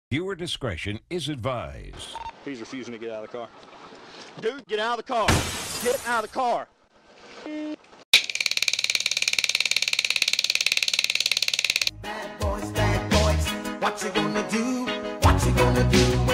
Viewer discretion is advised. He's refusing to get out of the car. Dude, get out of the car. Get out of the car. Bad boys, what you gonna do? What you gonna do?